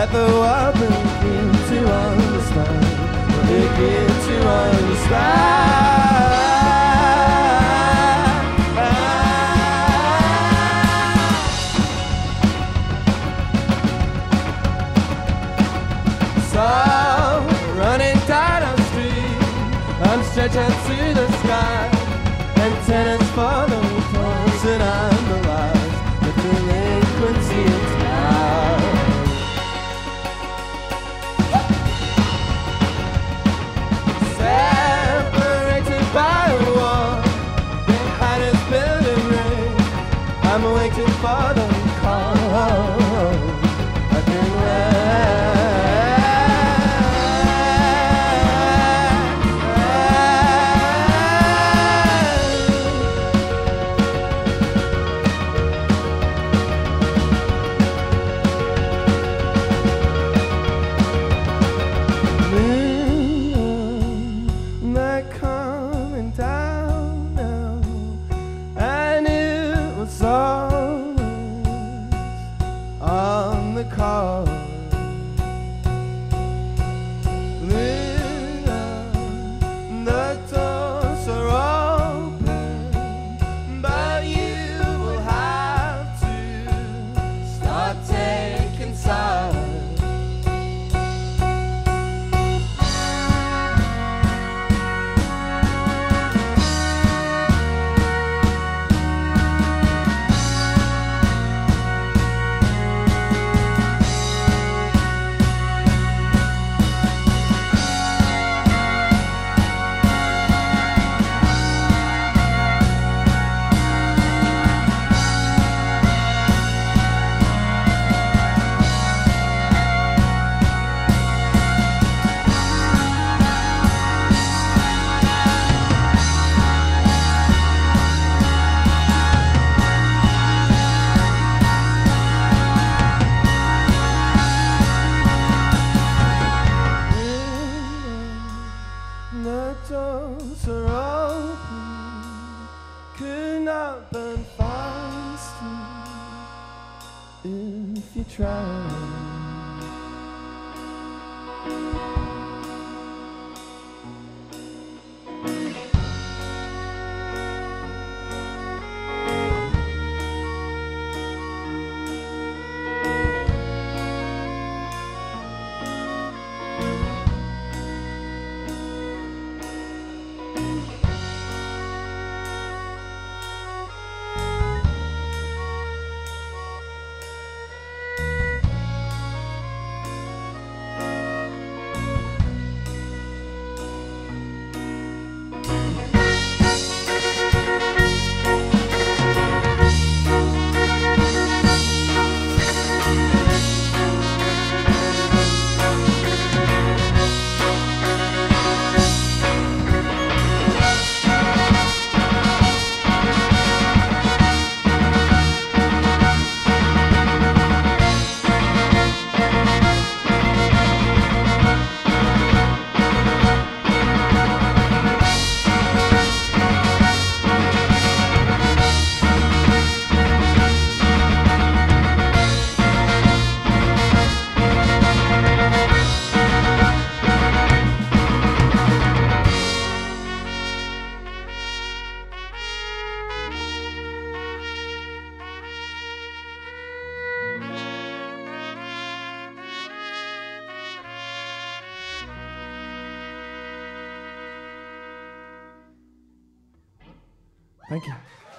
Let the world begin to understand. Begin to understand. So running down our street, I'm stretching to the sky. And tenants for the clothes and I'm the lies. The delinquency is now. Separated by a wall behind his building ring, I'm waiting for the call. I've been on the call. The doors are open, but you will have to start taking sides. The doors are open, could not burn faster if you tried. Thank you.